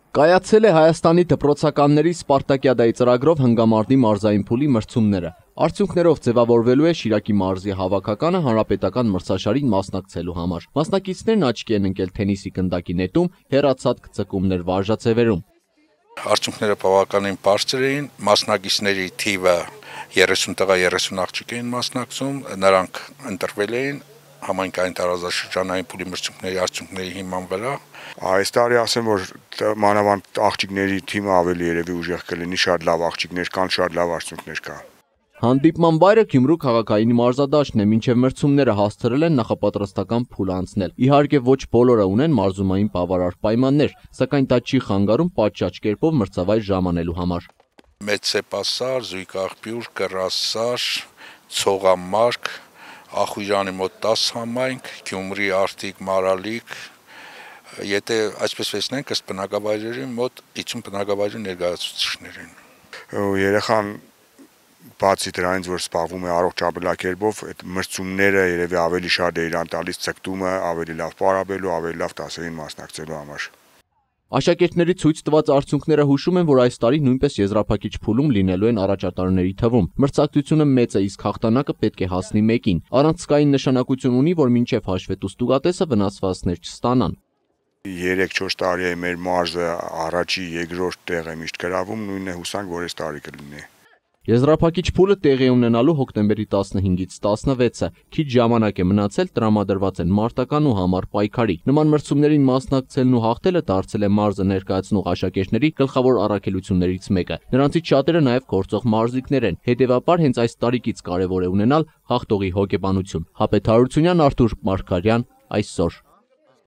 Կայացել է Հայաստանի դպրոցականների Սպարտակիադայի ծրագրով հնգամարտի մարզային փուլի մրցումները։ Արդյունքներով ձևավորվելու է Շիրակի մարզի հավաքականը հանրապետական մրցաշարին մասնակցելու համար։ Մասնակիցներն աչքի են ընկել թենիսի գնդակի նետում, հեռացած ցկումներ վարժաձևերում։ Արդյունքները բավականին բարձր էին, մասնակիցների թիվը 30 տղա 30 աղջիկ էին մասնակցում, նրանք ընտրվել էին համայնքային տարածաշրջանային փուլի մրցույթների արդյունքների հիման վրա։ Այս տարի ասեմ, որ մանավանդ աղջիկների թիմը ավելի երևի ուժեղ կլինի, շատ լավ աղջիկներ կան, շատ լավ արդյունքներ կան։ Հանդիպման վայրը Գյումրու քաղաքային մարզադաշտն է, մինչև մրցումները հասցրել են նախապատրաստական փուլ անցնել։ Իհարկե ոչ բոլորը ունեն մարզումային բավարար պայմաններ, սակայն դա չի խանգարում պատշաճ կերպով մրցավայր ժամանելու համար։ Մեծ սեպասար, զույգ աղբյուր, կռասար, ցողամարկ, Ախույժանի մոտ 10 համայնք, Գյումրի Արտիկ, Մարալիկ, եթե այսպես վերցնենք, ըստ բնակավայրերի մոտ 50 բնակավայրի ներկայացուցիչներ են։ Երեխան բացի դրանից, որ զբաղվում է առողջ ապրելակերպով, այդ մրցումները երևի ավելի շատ է իրան տալիս ցկտումը, ավելի լավ պարաբելու, ավելի լավ դասերին մասնակցելու համար։ Աշակերտների ցույց տված արդյունքները հուշում են, որ այս տարի նույնպես եզրափակիչ փուլում լինելու են առաջատարների թվում։ Մրցակցությունը մեծ է, իսկ հաղթանակը պետք է հասնի մեկին։ Առանցքային նշանակություն ունի, որ մինչև հաշվետու ստուգատեսը վնասվածքներ չստանան։ 3-4 տարի է մեր մարզը առաջի երկրորդ տեղ է միշտ գրավում, նույնն է հուսանք, որ այս տարի կլինի։ Եզրափակիչ փուլը տեղի ունենալու հոկտեմբերի 15-ից 16-ը, քիչ ժամանակ է մնացել, տրամադրված են մարտական ու համառ պայքարի։ Նման մրցումներին մասնակցելն ու հաղթելը դարձել է մարզը ներկայացնող աշակերտների գլխավոր առաքելություններից մեկը։ Նրանցից շատերը նաև գործող մարզիկներ են, հետևաբար հենց այս տարիքից կարևոր է ունենալ հաղթողի հոգեբանություն։ Հապետ Հարությունյան, Արթուր Մարգարյան, այսօր։